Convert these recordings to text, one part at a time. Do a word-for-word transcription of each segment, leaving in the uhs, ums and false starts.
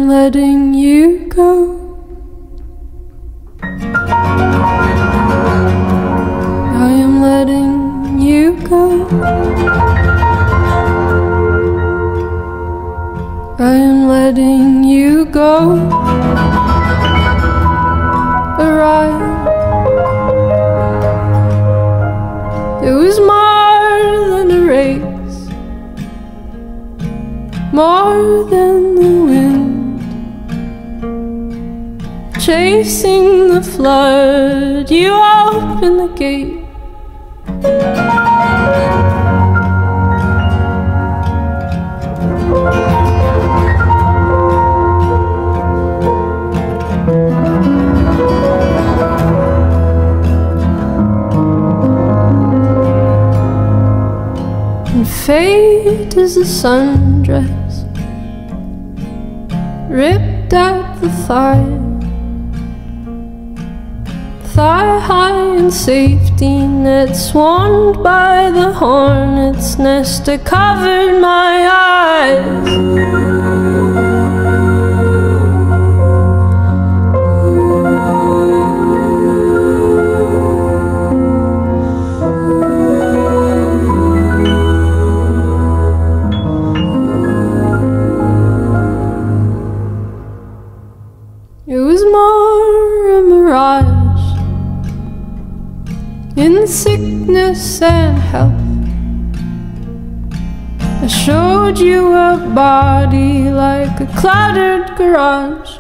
am letting you go. I am letting you go. I am letting you go. Arrive. It was more than a race, more than the wind, chasing the flood. You opened the gate. And fate is a sundress ripped at the thigh, thigh high in safety net, swarmed by the hornet's nest. I covered my eyes. It was more a mirage in sickness and health. I showed you a body like a cluttered garage.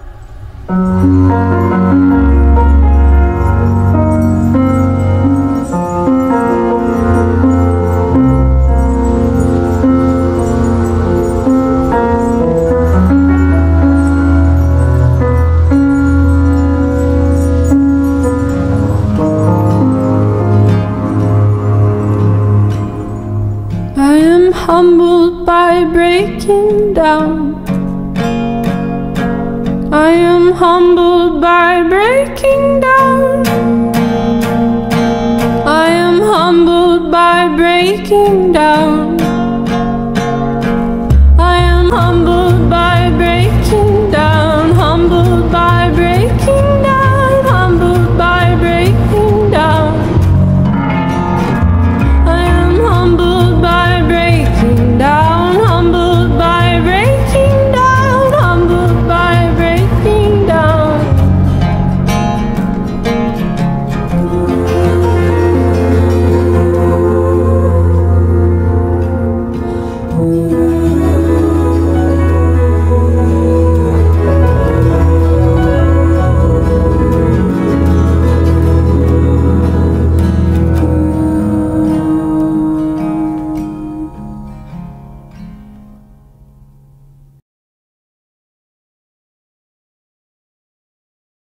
Humbled by breaking down. I am humbled by breaking down. I am humbled by breaking down.